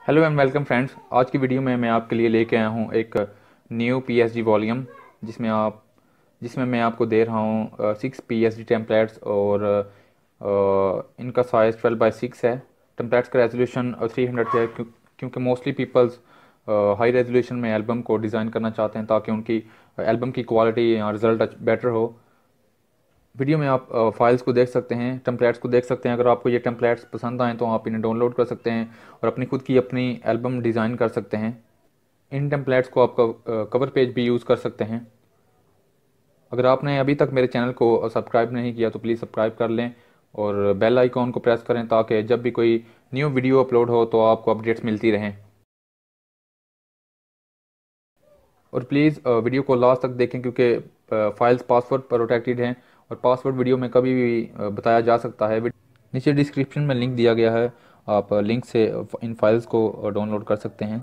Hello and welcome friends. आज की video में मैं आपके लिए लेके आया हूँ एक न्यू पीएसडी वॉल्यूम जिसमें मैं आपको दे रहा हूँ 6 पीएसडी टेम्पलेट्स और इनका साइज़ 12/6 है। टेम्पलेट्स का रेजोल्यूशन 300 है क्योंकि मोस्टली पीपल्स हाई रेजोल्यूशन में एल्बम को डिज़ाइन करना चाहते हैं ताकि उनकी एल्बम की क्वालिटी या रिज़ल्ट बेटर हो। वीडियो में आप फाइल्स को देख सकते हैं, टेम्पलेट्स को देख सकते हैं। अगर आपको ये टेम्पलेट्स पसंद आएँ तो आप इन्हें डाउनलोड कर सकते हैं और अपनी खुद की अपनी एल्बम डिज़ाइन कर सकते हैं। इन टेम्पलेट्स को आप कवर पेज भी यूज़ कर सकते हैं। अगर आपने अभी तक मेरे चैनल को सब्सक्राइब नहीं किया तो प्लीज़ सब्सक्राइब कर लें और बेल आइकॉन को प्रेस करें ताकि जब भी कोई न्यू वीडियो अपलोड हो तो आपको अपडेट्स मिलती रहें। और प्लीज़ वीडियो को लास्ट तक देखें क्योंकि फाइल्स पासवर्ड प्रोटेक्टेड हैं और पासवर्ड वीडियो में कभी भी बताया जा सकता है। नीचे डिस्क्रिप्शन में लिंक दिया गया है, आप लिंक से इन फाइल्स को डाउनलोड कर सकते हैं।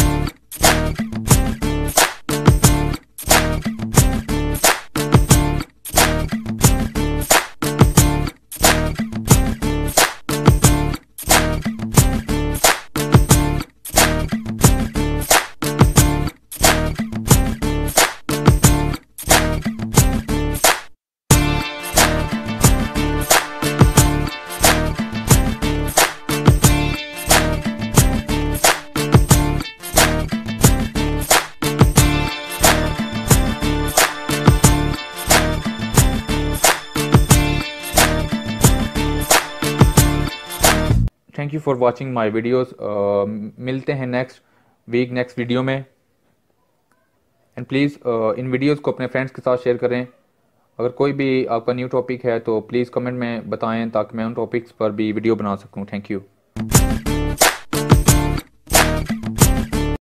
Thank you for watching my videos. मिलते हैं नेक्स्ट वीडियो में। एंड प्लीज़ इन वीडियोज़ को अपने फ्रेंड्स के साथ शेयर करें। अगर कोई भी आपका न्यू टॉपिक है तो प्लीज़ कमेंट में बताएं ताकि मैं उन टॉपिक्स पर भी वीडियो बना सकूं। Thank you.